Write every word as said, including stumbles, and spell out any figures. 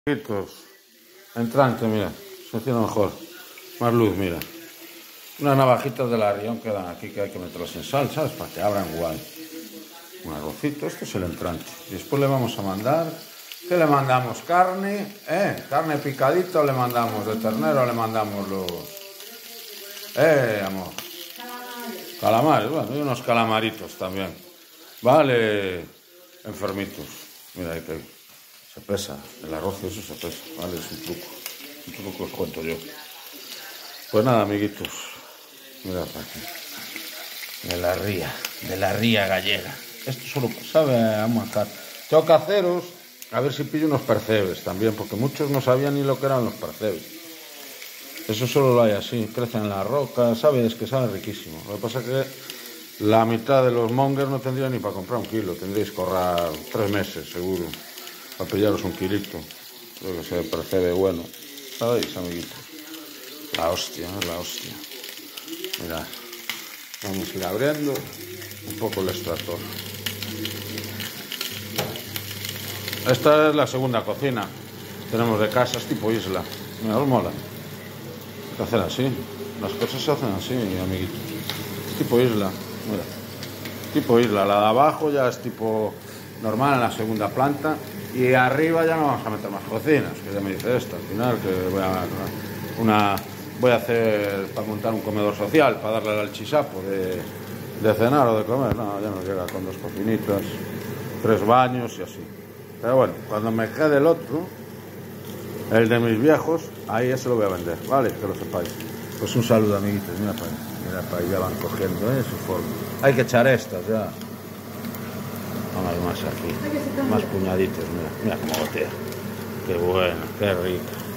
Entrante, mira, funciona mejor. Más luz, mira. Unas navajitas de la Rion quedan aquí que hay que meterlas en sal, ¿sabes? Para que abran guay. Un arrocito, esto es el entrante. Y después le vamos a mandar... ¿Qué le mandamos? Carne, ¿eh? Carne picadito le mandamos, de ternero le mandamos los... Eh, amor. Calamares. Calamares, bueno, y unos calamaritos también. Vale, enfermitos. Mira, ahí que se pesa, el arroz eso se pesa, vale, es un truco. Un truco que os cuento yo. Pues nada, amiguitos. Mira para aquí. De la ría, de la ría gallega. Esto solo sabe a macar. Tengo que haceros... A ver si pillo unos percebes también, porque muchos no sabían ni lo que eran los percebes. Eso solo lo hay así, crecen en la roca, sabes que sabe riquísimo. Lo que pasa es que la mitad de los mongers no tendrían ni para comprar un kilo, tendréis que ahorrar tres meses seguro, para pillaros un kilito. Creo que se percebe bueno. ¿Sabéis, amiguitos? La hostia, es la hostia. Mirad, vamos a ir abriendo un poco el extractor. Esta es la segunda cocina que tenemos de casa, es tipo isla. Mira, os mola. Hay que hacer así. Las cosas se hacen así, amiguitos. Es tipo isla. Mira. Tipo isla. La de abajo ya es tipo normal en la segunda planta. Y arriba ya no vamos a meter más cocinas. Que ya me dice esta al final que voy a, una, voy a hacer para montar un comedor social, para darle al chisapo de, de cenar o de comer. No, ya nos llega con dos cocinitas, tres baños y así. Pero bueno, cuando me quede el otro, el de mis viejos, ahí ya se lo voy a vender, ¿vale? Que lo sepáis. Pues un saludo, amiguitos. Mira para ahí, mira para ahí, ya van cogiendo, ¿eh? Su forma. Hay que echar estas ya. Vamos más aquí, más puñaditos, mira, mira cómo gotea. Qué bueno, qué rico.